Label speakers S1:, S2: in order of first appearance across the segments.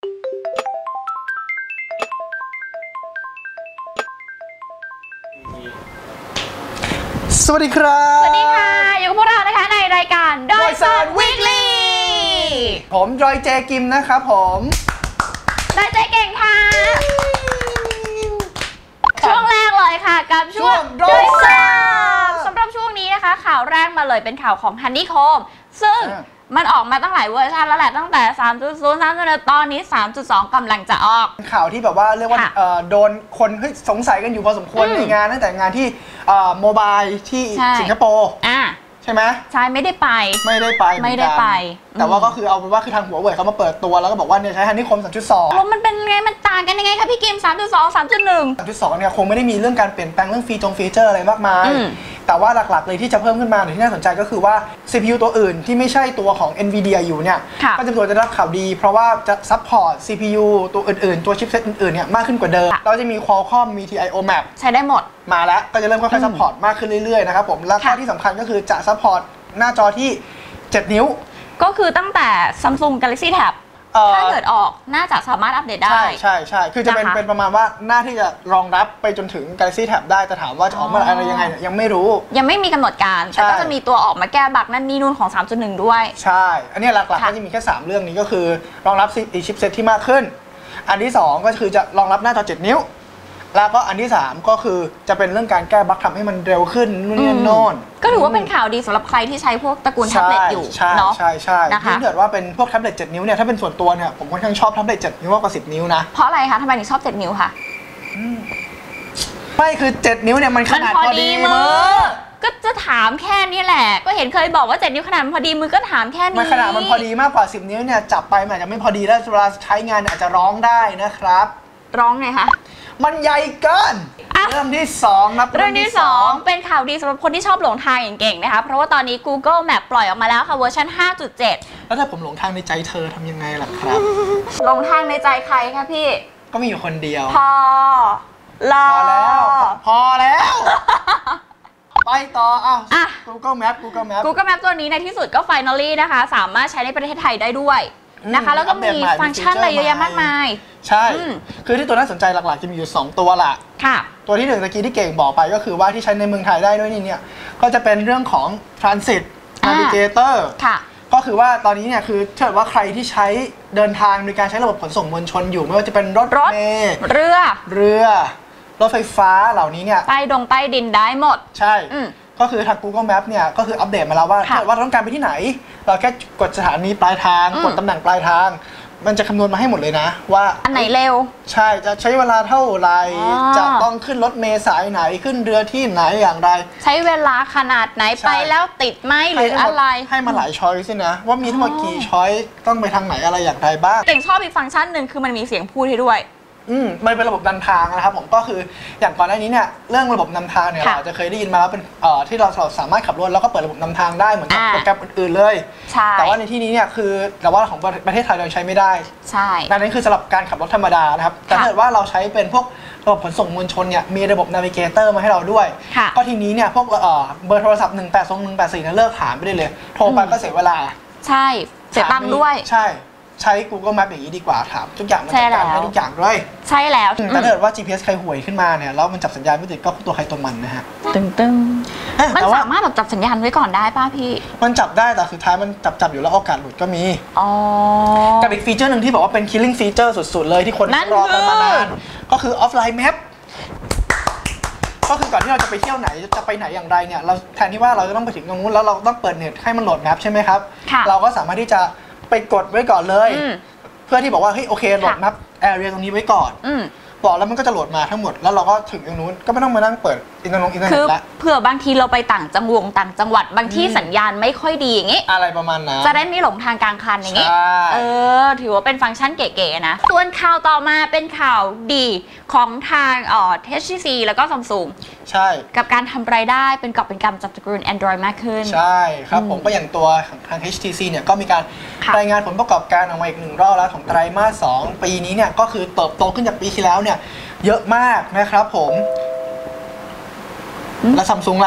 S1: สวัสดีครับ
S2: สวัสดีค่ะอยู่กับพวกเรานะคะในรายการดอยซอนวีคลี
S1: ผมจอยเจกิมนะครับผม
S2: ดอยเจเก่งค่ะช่วงแรกเลยค่ะกับช่วงดอยซอนสำหรับช่วงนี้นะคะข่าวแรกมาเลยเป็นข่าวของฮันนี่โคมซึ่งมันออกมาตั้งหลายเวอร์ชันแล้วแหละตั้งแต่ 3.0 3.1 ตอนนี้ 3.2 กำลังจะออก
S1: ข่าวที่แบบว่าเรียกว่าโดนคนสงสัยกันอยู่พอสมควรในงานตั้งแต่งานที่โมบายที่สิงคโปร์ใช่ไหมใช่
S2: ไม่ได้ไป
S1: แต่ว่าก็คือเอาเป็นว่าคือทางหัวเว่ยเขามาเปิดตัวแล้วก็บอกว่าเนี่ยใช้ฮันนี่โคม 3.2
S2: แล้วมันเป็นไงมันต่างกันยังไงคะพี่กิม 3.2 3.1
S1: 3.2 เนี่ยคงไม่ได้มีเรื่องการเปลี่ยนแปลงเรื่องฟีเจอร์อะไรมากมายแต่ว่าหลักๆเลยที่จะเพิ่มขึ้นมาหรือที่น่าสนใจก็คือว่า CPU ตัวอื่นที่ไม่ใช่ตัวของ NVIDIA อยู่เนี่ยก็จะได้รับข่าวดีเพราะว่าจะซัพพอร์ต CPU ตัวอื่นๆตัวชิปเซตอื่นๆเนี่ยมากขึ้นกว่าเดิมเราจะมี Qualcomm มี TIO Map
S2: ใช้ได้หมด
S1: มาแล้วก็จะเริ่มค่อยๆซัพพอร์ตมากขึ้นเรื่อยๆนะครับผมแล้วก็ที่สำคัญก็คือจะซัพพอร์ตหน้าจอที่7 นิ้ว
S2: ก็คือตั้งแต่ Samsung Galaxy Tab ถ้าเกิดออกน่าจะสามารถอัปเดตได้
S1: ใช่คือจะเป็นประมาณว่าหน้าที่จะรองรับไปจนถึง Galaxy Tab ได้แต่ถามว่าจะออกเมื่ออะไรยังไงยังไม่รู้
S2: ยังไม่มีกำหนดการแต่ก็จะมีตัวออกมาแก้บั๊กนั่นนี่นู่นของ 3.1 ด้วย
S1: ใช่อันนี้หลักๆก็จะมีแค่3เรื่องนี้ก็คือรองรับชิปเซตที่มากขึ้นอันที่2ก็คือจะรองรับหน้าจอ7 นิ้วแล้วก็อันที่3ก็คือจะเป็นเรื่องการแก้บั๊กทำให้มันเร็วขึ้นนู่นนี่โน่น
S2: ก็ถือว่าเป็นข่าวดีสำหรับใครที่ใช้พวกตระกูลแท็บเล็ตอยู่เนาะ
S1: ใช่ยิ่งเกิดว่าเป็นพวกแท็บเล็ต7 นิ้วเนี่ยถ้าเป็นส่วนตัวเนี่ยผมค่อนข้างชอบแท็บเล็ต7 นิ้วมากกว่า10 นิ้วนะ
S2: เพราะอะไรคะทำไมถึงชอบ7 นิ้วคะ
S1: ไม่คือ7 นิ้วเนี่ยมันขนาดพอดีมือ
S2: ก็จะถามแค่นี้แหละก็เห็นเคยบอกว่า7 นิ้วขนาดมันพอดีมือก็ถามแค่นี้
S1: มันขนาดมันพอดีมากกว่า10 นิ้วเนี่ยจับไปมันอาจจะไม่พอดีแล้วเวลาใช้งานอาจจะร้องได้นะครับ
S2: ร้องไงคะ
S1: มันใหญ่เกินเรื่องที่2นะ
S2: เรื่องที่2เป็นข่าวดีสำหรับคนที่ชอบหลงทางอย่างเก่งนะคะเพราะว่าตอนนี้ Google Map ปล่อยออกมาแล้วค่ะเวอร์ชัน 5.7
S1: แล้วถ้าผมหลงทางในใจเธอทำยังไงล่ะครับ
S2: หลงทางในใจใครคะพี่
S1: ก็มีอยู่คนเดียว
S2: พอ
S1: แล้วไปต่อGoogle Map
S2: Google Map ตัวนี้ในที่สุดก็ finally นะคะสามารถใช้ในประเทศไทยได้ด้วยนะคะแล้วก็มีฟังก์ชันอะไรเยอะแยะมากมาย
S1: ใช่คือที่ตัวน่าสนใจหลักๆจะมีอยู่2ตัวละตัวที่1ตะกี้ที่เก่งบอกไปก็คือว่าที่ใช้ในเมืองไทยได้ด้วยนี่เนี่ยก็จะเป็นเรื่องของ Transit Navigator ก็คือว่าตอนนี้เนี่ยคือถ้าเกิดว่าใครที่ใช้เดินทางโดยการใช้ระบบขนส่งมวลชนอยู่ไม่ว่าจะเป็นรถเมล์
S2: เรือ
S1: รถไฟฟ้าเหล่านี้เนี่ย
S2: ใต้ดินได้หมด
S1: ใช่ก็คือทาง Google Map เนี่ยก็คืออัปเดตมาแล้วว่าถ้าเราต้องการไปที่ไหนเราแค่กดสถานีปลายทางกดตำแหน่งปลายทางมันจะคำนวณมาให้หมดเลยนะว่า
S2: อันไหนเร็ว
S1: ใช่จะใช้เวลาเท่าไหร่จะต้องขึ้นรถเมล์สายไหนขึ้นเรือที่ไหนอย่างไร
S2: ใช้เวลาขนาดไหนไปแล้วติดไหมหรืออะไร
S1: ให้มาหลายช้อยส์นะว่ามีทั้งหมดกี่ช้อยส์ต้องไปทางไหนอะไรอย่างไรบ้าง
S2: เก่งชอบอีกฟังก์ชันหนึ่งคือมันมีเสียงพูดให้ด้วย
S1: มันเป็นระบบนำทางนะครับผมก็คืออย่างก่อนหน้านี้เนี่ยเรื่องระบบนำทางเนี่ยเราจะเคยได้ยินมาแล้วเป็นที่เราสามารถขับรถแล้วก็เปิดระบบนำทางได้เหมือนกับโปรแกรมอื่นๆเลยแต่ว่าในที่นี้เนี่ยคือแต่ว่าของประเทศไทยเราใช้ไม่ได้
S2: ใช่
S1: ดังนั้นคือสำหรับการขับรถธรรมดานะครับแต่ถ้าเกิดว่าเราใช้เป็นพวกระบบขนส่งมวลชนเนี่ยมีระบบนาวิเกเตอร์มาให้เราด้วยก็ทีนี้เนี่ยพวกเบอร์โทรศัพท์182 184เนี่ยเลิกถามไปได้เลยโทรไปก็เสียเวลา
S2: ใช่เสียตังค์ด้วย
S1: ใช้ Google Map อย่างนี้ดีกว่าถามทุกอย่างมันจัดการให้ทุกอย่างเลย
S2: ใช่แล้ว
S1: แต่ถ้าเกิดว่า GPS ใครห่วยขึ้นมาเนี่ยแล้วมันจับสัญญาณไม่ติดก็ตัวใครตัวมันนะฮะ
S2: ตึงมันสามารถแบบจับสัญญาณไว้ก่อนได้ป่ะพี่
S1: มันจับได้แต่สุดท้ายมันจับอยู่แล้วโอกาสหลุดก็มีกับอีกฟีเจอร์หนึ่งที่บอกว่าเป็น killing feature สุดๆเลยที่คนรอกันมานานก็คือ offline map ก็คือก่อนที่เราจะไปเที่ยวไหนจะไปไหนอย่างไรเนี่ยเราแทนที่ว่าเราจะต้องไปถึงตรงนู้นแล้วเราต้องเปิดเน็ตให้มันโหลดแมปใช่ไหมครับเราก็สามารถที่จะไปกดไว้ก่อนเลยเพื่อที่บอกว่าเฮ้ยโอเคโหลดแมปแอเรียตรงนี้ไว้ก่อนบอกแล้วมันก็จะโหลดมาทั้งหมดแล้วเราก็ถึงตรงนู้นก็ไม่ต้องมานั่งเปิดอินเทอร์เน็ตแล้ว
S2: เผื่อบางทีเราไปต่างจังหวัดบางที่สัญญาณไม่ค่อยดีอย่างงี้
S1: อะไรประมาณนั้น
S2: จะได้ไม่หลงทางกลางคันอย่างงี้ถือว่าเป็นฟังก์ชันเก๋ๆนะส่วนข่าวต่อมาเป็นข่าวดีของทางHTC แล้วก็ Samsung
S1: ใช่
S2: กับการทำรายได้เป็นกอบเป็นกำจากตระกูล Android มากขึ้น
S1: ใช่ครับผมก็อย่างตัวทาง HTC เนี่ยก็มีการรายงานผลประกอบการออกมาอีก1 รอบแล้วของไตรมาส 2ปีนี้เนี่ยก็คือเติบโตขึ้นจากปีที่แล้วเนี่ยเยอะมากนะครับผมแล้ว Samsung ล่ะ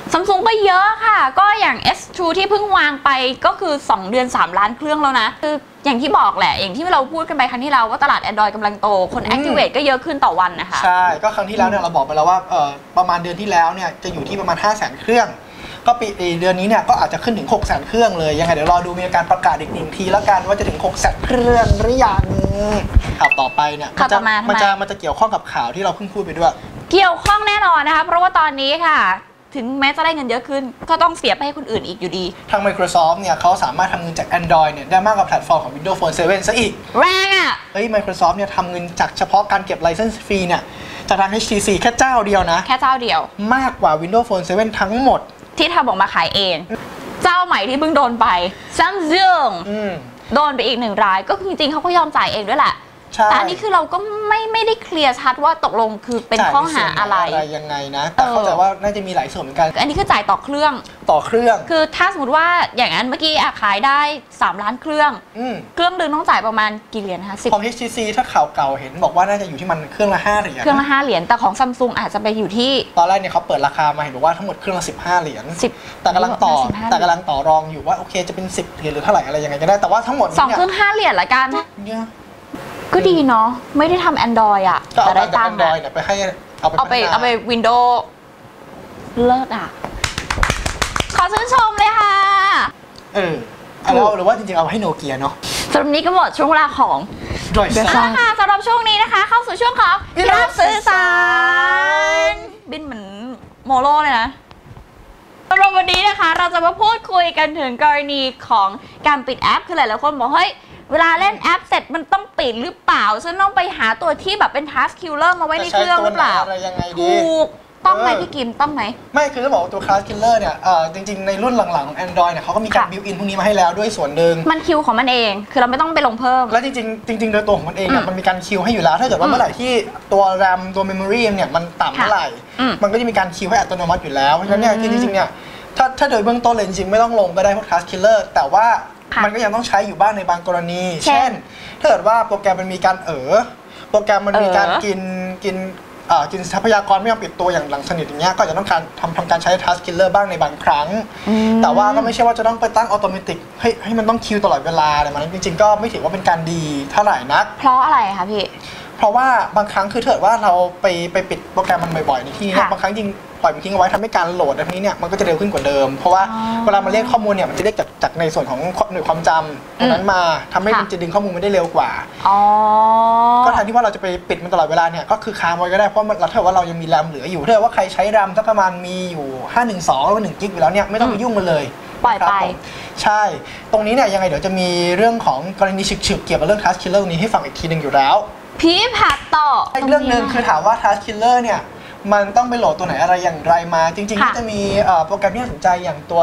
S2: Samsung ก็เยอะค่ะก็อย่าง S2 ที่เพิ่งวางไปก็คือ2 เดือน 3 ล้านเครื่องแล้วนะคืออย่างที่บอกแหละอย่างที่เราพูดกันไปครั้งที่เราว่าตลาด Android กำลังโตคน Activate ก็เยอะขึ้นต่อวันนะคะ
S1: ใช่ก็ครั้งที่แล้วเนี่ยเราบอกไปแล้วว่าประมาณเดือนที่แล้วเนี่ยจะอยู่ที่ประมาณ 500,000 เครื่องก็ปีเดือนนี้เนี่ยก็อาจจะขึ้นถึง 600,000 เครื่องเลยยังไงเดี๋ยวรอดูมีการประกาศอีก1 ทีแล้วกันว่าจะถึง 600,000 เครื่องหรือยังข่าวต่อไปเนี่ยมันจะเกี่ยวข้องกับข่าวที่เราเพิ่งพูดไปด้วย
S2: เกี่ยวข้องแน่นอนนะคะเพราะว่าตอนนี้ค่ะถึงแม้จะได้เงินเยอะขึ้นก็ต้องเสียไปให้คนอื่นอีกอยู่ดี
S1: ทาง Microsoft เนี่ยเขาสามารถทำเงินจาก Android เนี่ยได้มากกว่าแพลตฟอร์มของ Windows Phone 7 ซะอีก
S2: แรงอ่ะ
S1: Microsoft เนี่ยทำเงินจากเฉพาะการเก็บ license fee เนี่ยจากทาง HTC แค่เจ้าเดียวนะ
S2: แค่เจ้าเดียว
S1: มากกว่า Windows Phone 7 ทั้งหมด
S2: ที่ทำออกมาขายเองเจ้าใหม่ที่เพิ่งโดนไป Samsung โดนไปอีก1 รายก็จริงๆเขาก็ยอมจ่ายเองด้วยแหละแต่อันนี้คือเราก็ไม่ได้เคลียร์ชัดว่าตกลงคือเป็นข้อหาอะไร
S1: ยังไงนะแต่เข้าใจว่าน่าจะมีหลายส่วนเหมือนกัน
S2: อันนี้คือจ่ายต่อเครื่องคือถ้าสมมติว่าอย่างนั้นเมื่อกี้ขายได้3 ล้านเครื่องเครื่องนึงต้องจ่ายประมาณกี่เหรียญคะ
S1: ของ HTC ถ้าข่าวเก่าเห็นบอกว่าน่าจะอยู่ที่มันเครื่องละ5 เหรียญ
S2: เครื่องละ5 เหรียญแต่ของ Samsung อาจจะไปอยู่ที่
S1: ตอนแรกเนี่ยเขาเปิดราคามาเห็นบอกว่าทั้งหมดเครื่องละ15 เหรียญแต่กำลังต่อรองอยู่ว่าโอเคจะเป็น10 เหรียญหรือเท่าไหร่อะไรยังไงก็ได้แต่ว่าทั้งหมด
S2: 2 เครื่อง 5 เหรียญละกันก็ดีเนาะไม่ได้ทำ Android อ่ะ
S1: แต่ได้ตังค์เนี่ยไปให้
S2: เอาไป Windows เลิศอ่ะขอชื่นชมเลยค่ะ
S1: หรือว่าจริงๆเอาให้โนเกียเนาะ
S2: สำหรับนี้ก็หมดช่วงเวลาของ
S1: ดอยซ่า
S2: ค่ะสำหรับช่วงนี้นะคะเข้าสู่ช่วงของรับสื่อสารบินเหมือนโมโลเลยนะสำหรับวันนี้นะคะเราจะมาพูดคุยกันถึงกรณีของการปิดแอปคือหลายๆคนบอกเฮ้ยเวลาเล่นแอปเสร็จมันต้องปิดหรือเปล่าฉันต้องไปหาตัวที่แบบเป็น Task Killer มาไว้ในเครื่องหรือเปล่าถูกต้องไหมพี่กิมต้องไหม
S1: ไม่คือจะบอกว่าตัว Task Killer เนี่ยจริงๆในรุ่นหลังๆของ Android เนี่ยเขาก็มีการ built in พวกนี้มาให้แล้วด้วยส่วนหนึ่ง
S2: มันคิวของมันเองคือเราไม่ต้องไปลงเพิ่ม
S1: แล้วจริงๆโดยตัวของมันเองเนี่ยมันมีการคิวให้อยู่แล้วถ้าเกิดว่าเมื่อไหร่ที่ตัว RAM ตัว Memory เนี่ยมันต่ำเมื่อไหร่มันก็จะมีการคิวให้อัตโนมัติอยู่แล้วเพราะฉะนั้นเนี่ยจริงๆเนี่ยถ้าโดยเบื้องต้นเลยจริงๆไม่ต้องลงก็ได้พวก Task Killer แต่ว่ามันก็ยังต้องใช้อยู่บ้างในบางกรณีเช่นถ้าเกิดว่าโปรแกรมมันมีการโปรแกรมมันมีการกินทรัพยากรไม่ยอมปิดตัวอย่างหลังสนิทอย่างเงี้ยก็จะต้องการทำการใช้ Task Killer บ้างในบางครั้งแต่ว่าก็ไม่ใช่ว่าจะต้องไปตั้งอัตโนมัติให้มันต้องคิวตลอดเวลาอะไรมันจริงๆก็ไม่ถือว่าเป็นการดีเท่าไหร่นัก
S2: เพราะอะไรคะพี่
S1: เพราะว่าบางครั้งคือถ้าเกิดว่าเราไปปิดโปรแกรมมันบ่อยๆในที่นี้บางครั้งจริงปล่อยมันทิ้งเอาไว้ทำให้การโหลดแบบนี้เนี่ยมันก็จะเร็วขึ้นกว่าเดิมเพราะว่าเวลามันเรียกข้อมูลเนี่ยมันจะเรียกจากในส่วนของหน่วยความจำตรงนั้นมาทำให้มันจะดึงข้อมูลมันได้เร็วกว่าก็แทนที่ว่าเราจะไปปิดมันตลอดเวลาเนี่ยก็คือค้างไว้ก็ได้เพราะถ้าเกิดว่าเรายังมีแรมเหลืออยู่ถ้าเกิดว่าใครใช้แรมสักประมาณมีอยู่512หรือ1 กิกอยู่แล้วเนี่ยไม่ต้องไปยุ่งมันเลย
S2: ปล่อยไป
S1: ใช่ตรงนี้เนี่ยยังไงเดี๋ยวจะมีเรื่องของกรณีฉึกๆเกี่ยวกับเรื่อง Task Killer นี้ให้ฟังอีกทีนึงอยู่แล้ว
S2: พี่ผัดต่อ
S1: อีกเรื่องนึงคือถามว่า Task Killer เนี่ยมันต้องไปโหลดตัวไหนอะไรอย่างไรมาจริงๆก็จะมีโปรแกรมที่น่าสนใจอย่างตัว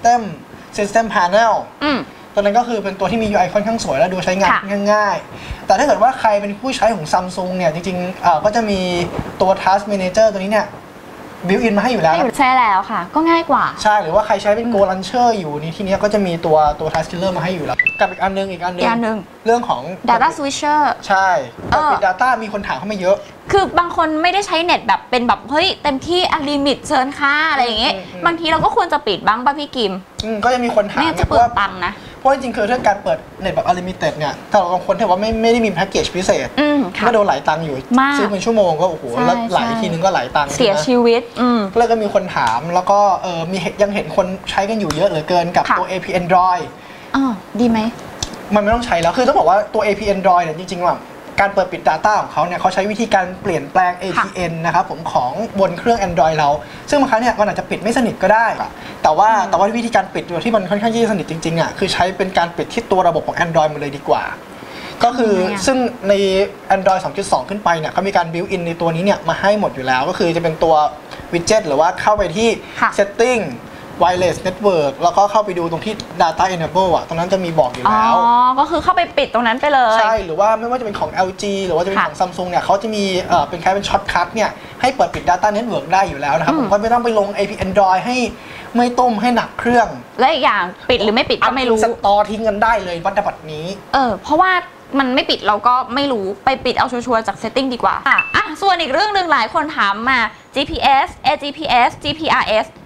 S1: System Panel ตัวนั้นก็คือเป็นตัวที่มี UI ค่อนข้างสวยและดูใช้งานง่ายๆแต่ถ้าเกิดว่าใครเป็นผู้ใช้ของ Samsung เนี่ยจริงๆก็จะมีตัว Task Manager ตัวนี้เนี่ยบิวอินมาให้อยู่แล้ว
S2: ใช่แล้วค่ะก็ง่ายกว่า
S1: ใช่หรือว่าใครใช้เป็น Go Launcher อยู่นี่ที่นี้ก็จะมีตัว Task Killer มาให้อยู่แล้วกับอีกอันนึงเรื่องของ
S2: Data Switcher
S1: ใช่ปิด Data มีคนถามเข้ามาเยอะ
S2: คือบางคนไม่ได้ใช้เน็ตแบบเป็นแบบเฮ้ยเต็มที่อันลิมิตเชิญค่าอะไรอย่างเงี้ยบางทีเราก็ควรจะปิดบ้างป่ะพี่กิม
S1: ก็จะมีคนถาม
S2: จะเปลืองตังค์นะ
S1: เพราะจริงๆคือถ้าการเปิดเน็ตแบบอันลิมิเต็ดเนี่ยถ้าบางคนที่ว่าไม่ได้มีแพ็กเกจพิเศษก็โดนหลายตังค์อยู่ซื้อเป็นชั่วโมงก็โอ้โหแล้วหลายทีนึงก็หลายตังค์
S2: เสียชีวิต
S1: แล้วก็มีคนถามแล้วก็ยังเห็นคนใช้กันอยู่เยอะเหลือเกินกับตัว AP Android
S2: ดีไหม
S1: มันไม่ต้องใช้แล้วคือต้องบอกว่าตัว AP Android เนี่ยจริงๆว่าการเปิดปิด Data ของเขาเนี่ยเขาใช้วิธีการเปลี่ยนแปลง APN นะครับผมของบนเครื่อง Android เราซึ่งบางครั้งเนี่ยมันอาจจะปิดไม่สนิทก็ได้แต่ว่าวิธีการปิดที่มันค่อนข้างที่จะสนิทจริงๆอ่ะคือใช้เป็นการปิดที่ตัวระบบของ Android หมดเลยดีกว่าก็คือซึ่งใน Android 2.2 ขึ้นไปเนี่ยเขามีการ built in ในตัวนี้เนี่ยมาให้หมดอยู่แล้วก็คือจะเป็นตัว widget หรือว่าเข้าไปที่ setting wireless network แล้วก็เข้าไปดูตรงที่ data enable ตรงนั้นจะมีบอกอยู่แล้ว
S2: ก็คือเข้าไปปิดตรงนั้นไปเลย
S1: ใช่หรือว่าไม่ว่าจะเป็นของ LG หรือว่าจะเป็นของ Samsung เนี่ยเขาจะมีเป็นคล้ายเป็นช็อตคัทเนี่ยให้เปิดปิด data network ได้อยู่แล้วนะครับผมก็ไม่ต้องไปลง AP Android ให้ไม่ต้มให้หนักเครื่อง
S2: และอีกอย่างปิดหรือไม่ปิดก็ไม่รู้
S1: สตอร์ทิ้งกันได้เลยวัฏบัตรนี้
S2: เพราะว่ามันไม่ปิดเราก็ไม่รู้ไปปิดเอาชัวร์ๆจาก setting ดีกว่าส่วนอีกเรื่องนึงหลายคนถามมา GPS AGPS GPRS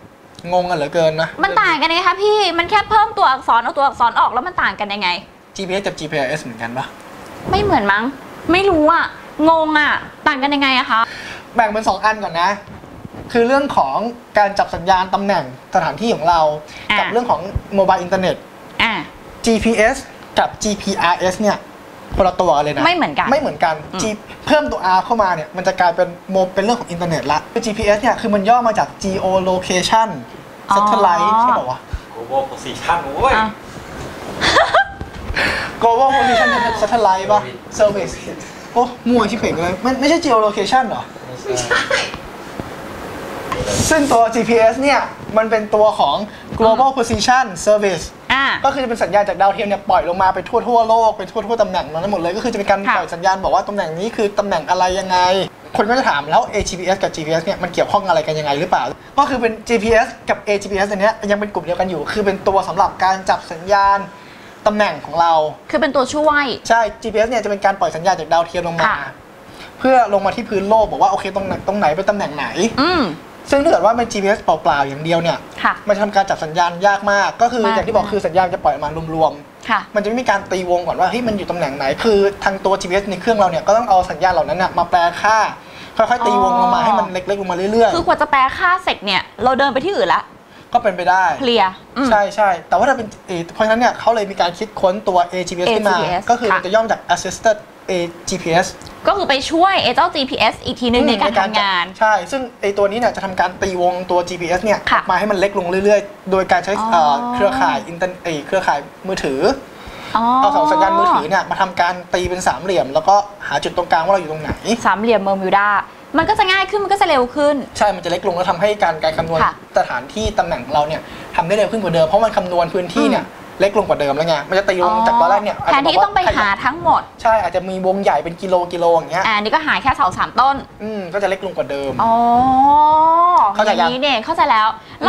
S1: งงกันเหลือเกินนะ
S2: มันต่างกันยังไงคะพี่มันแค่เพิ่มตัวอักษรเอาตัวอักษรออกแล้วมันต่างกันยังไง
S1: GPS กับ GPRS เหมือนกันปะ
S2: ไม่เหมือนมั้งไม่รู้อ่ะงงอ่ะต่างกันยังไงอะคะ
S1: แบ่งเป็น2อันก่อนนะคือเรื่องของการจับสัญญาณตำแหน่งสถานที่ของเรากับเรื่องของโมบายอินเทอร์เน็ตGPS กับ GPRS เนี่ยคนละตัวเลยนะ
S2: ไม่เหมือนกัน
S1: เพิ่มตัว R เข้ามาเนี่ยมันจะกลายเป็นเรื่องของอินเทอร์เน็ตละ GPS เนี่ยคือมันย่อมาจาก Geolocation Satellite ใช่ป่าววะ
S3: Global Position โว้ย
S1: Global Position Satellite ป่ะ Service โอ้มั่วชิบเป่งเลยไม่ใช่ Geolocation เหรอไม่ใช่ซึ่งตัว GPS เนี่ยมันเป็นตัวของ Global Position Service ก็คือจะเป็นสัญญาณจากดาวเทียมเนี่ยปล่อยลงมาไปทั่วโลกไปทั่วตำแหน่งนั้นหมดเลยก็คือจะเป็นการปล่อยสัญญาณบอกว่าตำแหน่งนี้คือตำแหน่งอะไรยังไงคนก็จะถามแล้ว AGPS กับ GPS เนี่ยมันเกี่ยวข้องอะไรกันยังไงหรือเปล่าก็คือเป็น GPS กับ AGPS อันนี้ยังเป็นกลุ่มเดียวกันอยู่คือเป็นตัวสำหรับการจับสัญญาณตำแหน่งของเรา
S2: คือเป็นตัวช่วย
S1: ใช่ GPS เนี่ยจะเป็นการปล่อยสัญญาณจากดาวเทียมลงมาเพื่อลงมาที่พื้นโลกบอกว่าโอเคตรงไหนเป็นตำแหน่งไหนซึ่งถ้าเกิดว่าเป็น GPS เปล่าๆอย่างเดียวเนี่ยมันจะทำการจับสัญญาณยากมากก็คืออย่างที่บอกคือสัญญาณจะปล่อยออกมารวมๆมันจะไม่มีการตีวงก่อนว่าเฮ้ยมันอยู่ตำแหน่งไหนคือทางตัว GPS ในเครื่องเราเนี่ยก็ต้องเอาสัญญาณเหล่านั้นมาแปลค่าค่อยๆตีวงลงมาให้มันเล็กๆลงมาเรื่อย
S2: ๆคือกว่าจะแปลค่าเสร็จเนี่ยเราเดินไปที่อื่นละ
S1: ก็เป็นไปได้
S2: เคลียร์
S1: ใช่แต่ว่าถ้าเป็นเพราะฉะนั้นเนี่ยเขาเลยมีการคิดค้นตัว AGPS ขึ้นมาก็คือมันจะย่อมาจาก Assisted AGPS
S2: ก็คือไปช่วยเจ้า GPS อีกทีนึงในการทำงาน
S1: ใช่ซึ่งตัวนี้เนี่ยจะทำการตีวงตัว GPS เนี่ยมาให้มันเล็กลงเรื่อยๆโดยการใช้เครือข่ายเครือข่ายมือถือเอาสองสัญญาณมือถือเนี่ยมาทำการตีเป็นสามเหลี่ยมแล้วก็หาจุดตรงกลางว่าเราอยู่ตรงไหน
S2: สามเหลี่ยมเบอร์มิวดามันก็จะง่ายขึ้นมันก็จะเร็วขึ้น
S1: ใช่มันจะเล็กลงแล้วทำให้การคำนวณสถานที่ตำแหน่งเราเนี่ยทำได้เร็วขึ้นกว่าเดิมเพราะมันคำนวณพื้นที่เนี่ยเล็กลงกว่าเดิมแล้วไงมันจะตีวงจากตอนแรกเนี่ย
S2: แทนที่ต้องไปหาทั้งหมด
S1: ใช่อาจจะมีวงใหญ่เป็นกิโลอย่างเงี้ย
S2: อันนี้ก็หาแค่2-3 ต้น
S1: ก็จะเล็กลงกว่าเดิม
S2: เข้าใจอย่างนี้เนี่ยเข้าใจแล้วแล้ว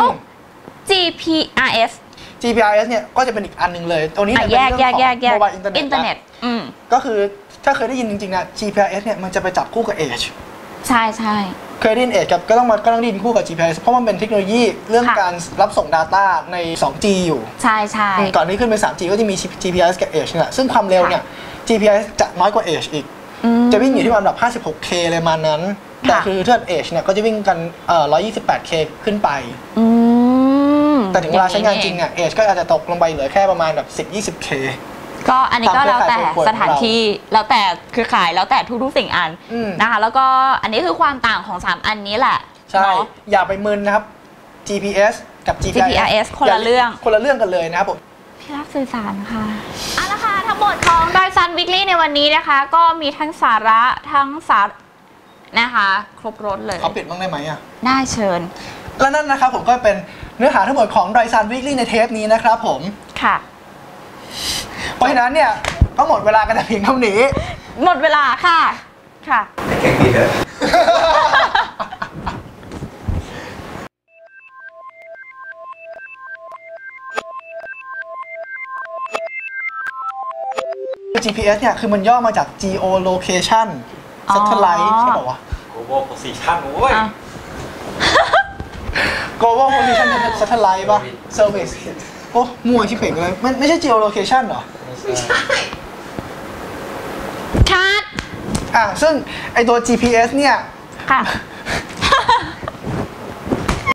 S2: GPRS
S1: เนี่ยก็จะเป็นอีกอันนึงเลยตัวนี้เป็น
S2: เรื่อง
S1: ของ Mobile
S2: อินเทอร์เน็ต
S1: ก็คือถ้าเคยได้ยินจริงๆนะ GPRS เนี่ยมันจะไปจับคู่กับ Edge
S2: ใช่
S1: เคยได้ยิน Edge กับก็ต้องได้ยินคู่กับ GPS เพราะมันเป็นเทคโนโลยีเรื่องการรับส่ง Data ใน 2G อยู่
S2: ใช่
S1: ก่อนที่ขึ้นเป็น 3G ก็จะมี GPS กับ Edge เนี่ยซึ่งความเร็วเนี่ย GPS จะน้อยกว่า Edge อีกจะวิ่งอยู่ที่ประมาณแบบ 56K เลยมานั้นแต่คือถ้า Edge เนี่ยก็จะวิ่งกัน 128K ขึ้นไปแต่ถึงเวลาใช้งานจริงเนี่ย Edge ก็อาจจะตกลงไปเหลือแค่ประมาณแบบ 10-20K
S2: ก็อันนี้ก็แล้วแต่สถานที่แล้วแต่เครือข่ายแล้วแต่ทุกๆสิ่งอันนะคะแล้วก็อันนี้คือความต่างของ3อันนี้แหละ
S1: ใช่อย่าไปมึนนะครับ GPS กับ
S2: GPRS คนละเรื่อง
S1: กันเลยนะครับผม
S2: พี่รักสื่อสารค่ะเอาละค่ะทั้งหมดของดอยซันวิกลี่ในวันนี้นะคะก็มีทั้งสาระทั้งนะคะครบรถเลย
S1: เขาปิดบ้างได้ไหมอ่ะ
S2: ได้เชิญ
S1: และนั่นนะครับผมก็เป็นเนื้อหาทั้งหมดของดอยซันวิกลี่ในเทปนี้นะครับผม
S2: ค่ะ
S1: เพราะฉะนั้นเนี่ยก็หมดเวลากันแต่เพียงเท่านี้
S2: หมดเวลาค่ะ
S3: แข่งดีเถอะ
S1: GPS เนี่ยคือมันย่อมาจาก Geolocation Satellite ใช่ป่าววะ
S3: Global Position โว้ย
S1: Global Position Satellite ป่ะ Service โอ้มั่วชิบเป่งเลยไม่ใช่ Geolocation เหรอ
S3: ไม่ใช่
S2: ชัด
S1: ซึ่งไอตัว GPS เนี่ย